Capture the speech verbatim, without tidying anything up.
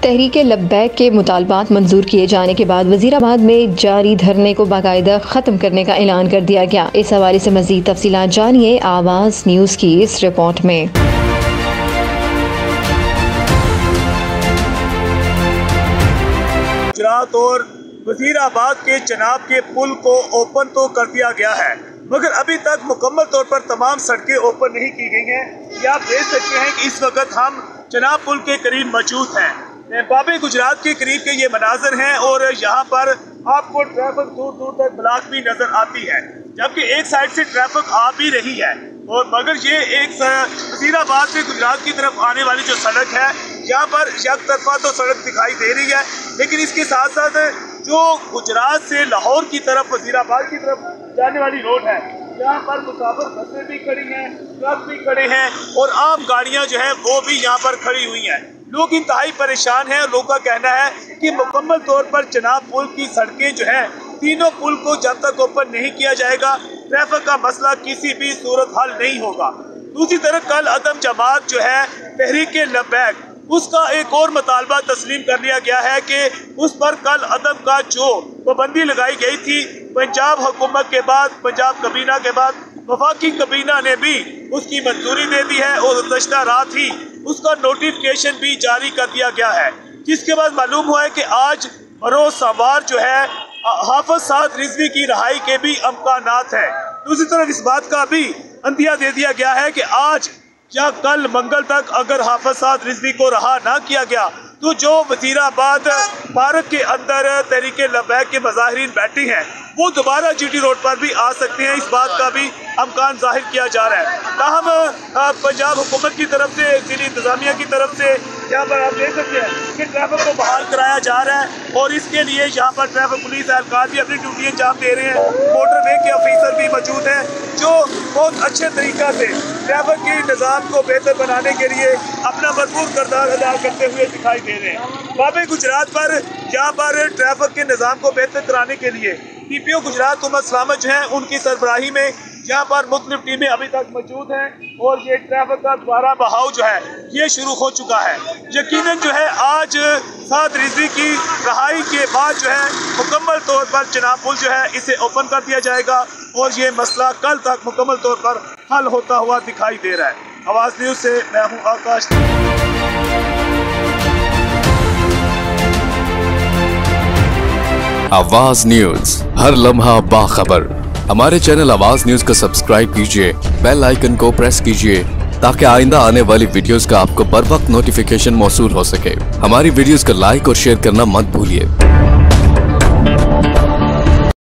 तहरीके लब्बैक के मुतालबात मंजूर किए जाने के बाद वजीराबाद में जारी धरने को बाकायदा ख़त्म करने का ऐलान कर दिया गया। इस हवाले से मज़ीद तफसीलात जानिए आवाज़ न्यूज़ की इस रिपोर्ट में। गुजरात और वजीराबाद के चनाब के पुल को ओपन तो कर दिया गया है, मगर अभी तक मुकम्मल तौर पर तमाम सड़कें ओपन नहीं की गई हैं। ये आप देख सकते हैं कि इस वक्त हम चनाब पुल के करीब मौजूद हैं। बाबे गुजरात के करीब के ये मनाजर हैं और यहाँ पर आपको ट्रैफिक दूर दूर तक ब्लॉक भी नजर आती है, जबकि एक साइड से ट्रैफिक आ भी रही है। और मगर ये एक वजीराबाद से गुजरात की तरफ आने वाली जो सड़क है, यहाँ पर एक तरफा तो सड़क दिखाई दे रही है, लेकिन इसके साथ साथ जो गुजरात से लाहौर की तरफ वजीराबाद की तरफ जाने वाली रोड है, यहाँ पर मुसाफिर बसें भी खड़ी हैं, ट्रक भी खड़े हैं और आम गाड़ियाँ जो है वो भी यहाँ पर खड़ी हुई हैं। लोग इंतहाई परेशान हैं। लोगों का कहना है कि मुकम्मल तौर पर चनाब पुल की सड़कें जो है, तीनों पुल को जब तक ओपन नहीं किया जाएगा, ट्रैफिक का मसला किसी भी सूरत हल नहीं होगा। दूसरी तरफ कल अदम जमात जो है तहरीके लब्बैक, उसका एक और मुतालबा तस्लीम कर लिया गया है कि उस पर कल अदम का जो पाबंदी लगाई गई थी पंजाब हुकूमत के बाद, पंजाब कबीना के बाद वफाकी कबीना ने भी उसकी मंजूरी दे दी है और गुज़श्ता रात ही उसका नोटिफिकेशन भी जारी कर दिया गया है, जिसके बाद मालूम हुआ है कि आज बरोज़ सोमवार जो है हाफिज साद रिजवी की रहाई के भी अमकानात है। दूसरी तरफ इस बात का भी अंदिया दे दिया गया है कि आज या कल मंगल तक अगर हाफिज साद रिजवी को रहा ना किया गया तो जो वजीराबाद पार्क के अंदर तहरीके लब्बैक के मुजाहिरीन बैठे हैं वो दोबारा जीटी रोड पर भी आ सकते हैं। इस बात का भी अमकान जाहिर किया जा रहा है। ताहम पंजाब हुकूमत की तरफ से, जिली इंतजामिया की तरफ से यहाँ पर आप देख सकते हैं कि ट्रैफिक को बहाल कराया जा रहा है और इसके लिए यहाँ पर ट्रैफिक पुलिस एहलकार भी अपनी ड्यूटी अंजाम दे रहे हैं। मोटरवे के ऑफिसर भी मौजूद हैं जो बहुत अच्छे तरीक़ा से ट्रैफिक के निज़ाम को बेहतर बनाने के लिए अपना भरपूर किरदार अदा करते हुए दिखाई दे रहे हैं। बाबे गुजरात पर यहाँ पर ट्रैफिक के निज़ाम को बेहतर कराने के लिए T P O Gujarat Umar Salamat जो हैं उनकी सरबराही में यहाँ पर मुख्तलिफ टीमें अभी तक मौजूद हैं और ये ट्रैफिक का दोबारा बहाव जो है ये शुरू हो चुका है। यकीनन जो है आज साद रिजवी की रहाई के बाद जो है मुकम्मल तौर पर चनाब पुल जो है इसे ओपन कर दिया जाएगा और ये मसला कल तक मुकम्मल तौर पर हल होता हुआ दिखाई दे रहा है। आवाज़ न्यूज़ से मैं हूँ आकाश। आवाज न्यूज, हर लम्हा बाखबर। हमारे चैनल आवाज न्यूज को सब्सक्राइब कीजिए, बेल आइकन को प्रेस कीजिए ताकि आइंदा आने वाली वीडियोस का आपको बर वक्त नोटिफिकेशन मौसूल हो सके। हमारी वीडियोस को लाइक और शेयर करना मत भूलिए।